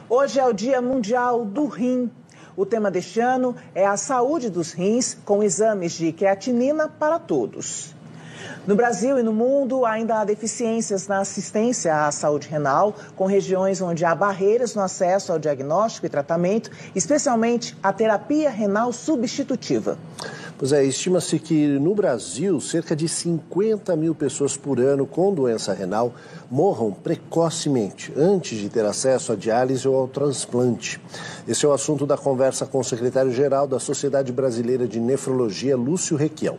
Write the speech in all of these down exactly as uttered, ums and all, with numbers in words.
Hoje é o Dia Mundial do Rim. O tema deste ano é a saúde dos rins, com exames de creatinina para todos. No Brasil e no mundo, ainda há deficiências na assistência à saúde renal, com regiões onde há barreiras no acesso ao diagnóstico e tratamento, especialmente a terapia renal substitutiva. Pois é, estima-se que no Brasil, cerca de cinquenta mil pessoas por ano com doença renal morram precocemente, antes de ter acesso à diálise ou ao transplante. Esse é o assunto da conversa com o secretário-geral da Sociedade Brasileira de Nefrologia, Lúcio Requião.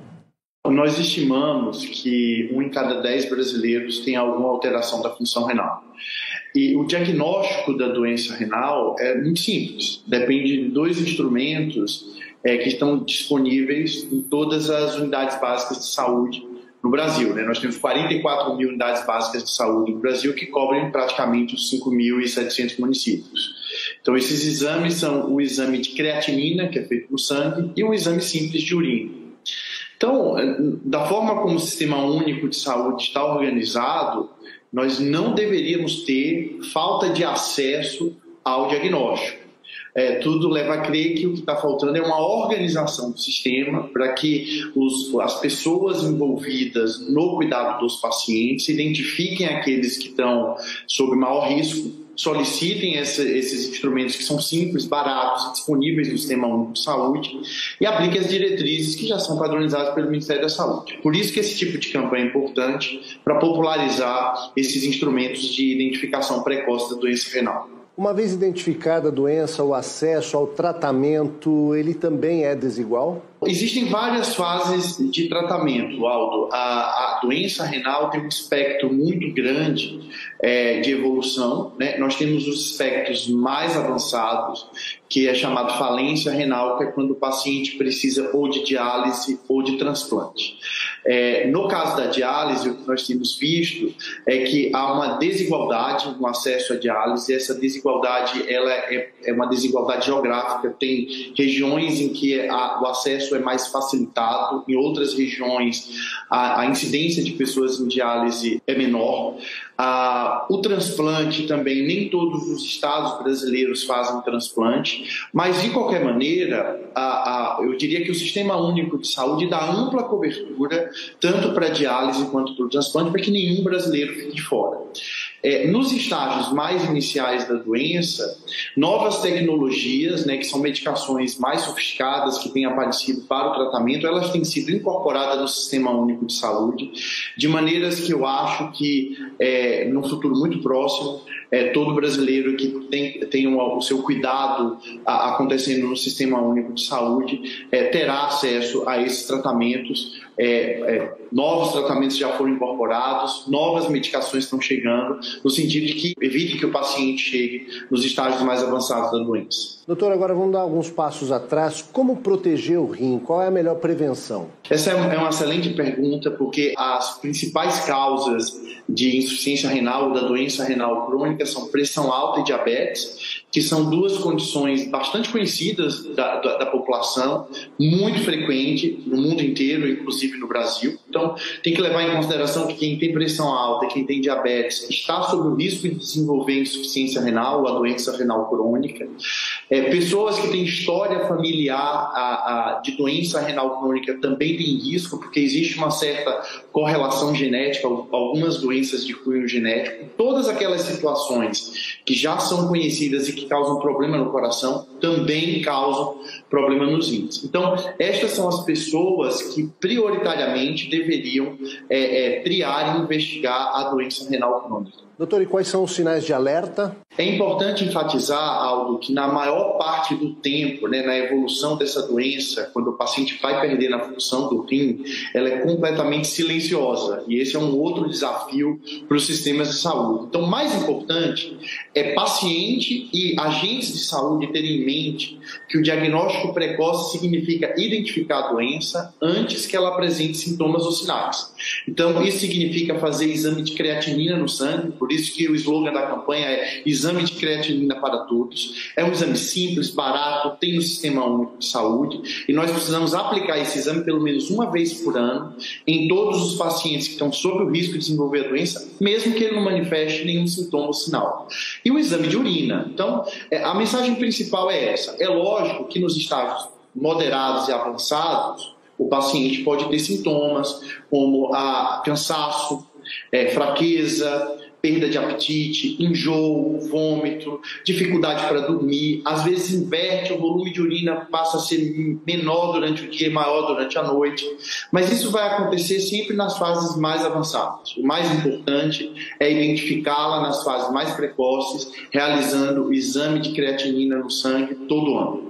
Nós estimamos que um em cada dez brasileiros tem alguma alteração da função renal. E o diagnóstico da doença renal é muito simples, depende de dois instrumentos é, que estão disponíveis em todas as unidades básicas de saúde no Brasil, né? Nós temos quarenta e quatro mil unidades básicas de saúde no Brasil que cobrem praticamente os cinco mil e setecentos municípios. Então, esses exames são o exame de creatinina, que é feito no sangue, e um exame simples de urina. Então, da forma como o Sistema Único de Saúde está organizado, nós não deveríamos ter falta de acesso ao diagnóstico. É, tudo leva a crer que o que está faltando é uma organização do sistema para que os, as pessoas envolvidas no cuidado dos pacientes identifiquem aqueles que estão sob maior risco, solicitem essa, esses instrumentos que são simples, baratos, disponíveis no Sistema Único de Saúde e apliquem as diretrizes que já são padronizadas pelo Ministério da Saúde. Por isso que esse tipo de campanha é importante para popularizar esses instrumentos de identificação precoce da doença renal. Uma vez identificada a doença, o acesso ao tratamento, ele também é desigual? Existem várias fases de tratamento, Aldo. A, a doença renal tem um espectro muito grande é, de evolução, né? Nós temos os espectros mais avançados, que é chamado falência renal, que é quando o paciente precisa ou de diálise ou de transplante. É, no caso da diálise, o que nós temos visto é que há uma desigualdade no acesso à diálise, e essa desigualdade ela é, é uma desigualdade geográfica. Tem regiões em que a, o acesso é mais facilitado, em outras regiões a, a incidência de pessoas em diálise é menor. Ah, o transplante também, nem todos os estados brasileiros fazem transplante, mas de qualquer maneira, ah, ah, eu diria que o Sistema Único de Saúde dá ampla cobertura, tanto para a diálise quanto para o transplante, para que nenhum brasileiro fique de fora. É, nos estágios mais iniciais da doença, novas tecnologias, né, que são medicações mais sofisticadas que têm aparecido para o tratamento, elas têm sido incorporadas no Sistema Único de Saúde, de maneiras que eu acho que, é, num futuro muito próximo, é, todo brasileiro que tem, tem um, o seu cuidado a, acontecendo no Sistema Único de Saúde é, terá acesso a esses tratamentos. É, é, novos tratamentos já foram incorporados, novas medicações estão chegando, no sentido de que evite que o paciente chegue nos estágios mais avançados da doença. Doutor, agora vamos dar alguns passos atrás. Como proteger o rim? Qual é a melhor prevenção? Essa é uma excelente pergunta, porque as principais causas de insuficiência renal ou da doença renal crônica são pressão alta e diabetes, que são duas condições bastante conhecidas da, da, da população, muito frequente no mundo inteiro, inclusive no Brasil. Então, tem que levar em consideração que quem tem pressão alta e quem tem diabetes está sob o risco de desenvolver insuficiência renal ou a doença renal crônica. É, pessoas que têm história familiar a, a, de doença renal crônica também têm risco, porque existe uma certa correlação genética, algumas doenças de cunho genético. Todas aquelas situações que já são conhecidas e que causam problema no coração também causam problema nos rins. Então, estas são as pessoas que prioritariamente deveriam é, é, triar e investigar a doença renal crônica. Doutor, e quais são os sinais de alerta? É importante enfatizar, Aldo, que na maior parte do tempo, né, na evolução dessa doença, quando o paciente vai perdendo a função do rim, ela é completamente silenciosa. E esse é um outro desafio para os sistemas de saúde. Então, o mais importante é paciente e agentes de saúde terem em mente que o diagnóstico precoce significa identificar a doença antes que ela apresente sintomas ou sinais. Então, isso significa fazer exame de creatinina no sangue, por isso que o slogan da campanha é exame de creatinina para todos. É um exame simples, barato, tem no Sistema Único de Saúde, e nós precisamos aplicar esse exame pelo menos uma vez por ano em todos os pacientes que estão sob o risco de desenvolver a doença, mesmo que ele não manifeste nenhum sintoma ou sinal. E o exame de urina. Então, a mensagem principal é essa. É lógico que nos estágios moderados e avançados, o paciente pode ter sintomas como a cansaço, é, fraqueza, perda de apetite, enjoo, vômito, dificuldade para dormir, às vezes inverte, o volume de urina passa a ser menor durante o dia e maior durante a noite, mas isso vai acontecer sempre nas fases mais avançadas. O mais importante é identificá-la nas fases mais precoces, realizando o exame de creatinina no sangue todo ano.